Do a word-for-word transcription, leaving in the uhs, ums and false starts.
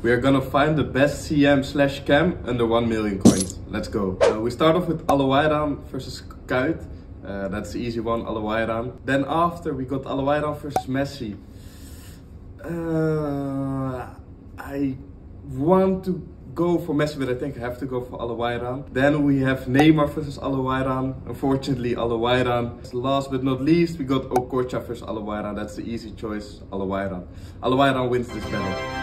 We are gonna find the best C M slash cam under one million coins. Let's go. Uh, we start off with Alawairan versus Kuit. Uh, that's the easy one, Alawairan. Then after we got Alawairan versus Messi. Uh, I want to go for Messi, but I think I have to go for Alawairan. Then we have Neymar versus Alawairan. Unfortunately, Alawairan. Last but not least, we got Okocha versus Alawairan. That's the easy choice, Alawairan. Alawairan wins this battle.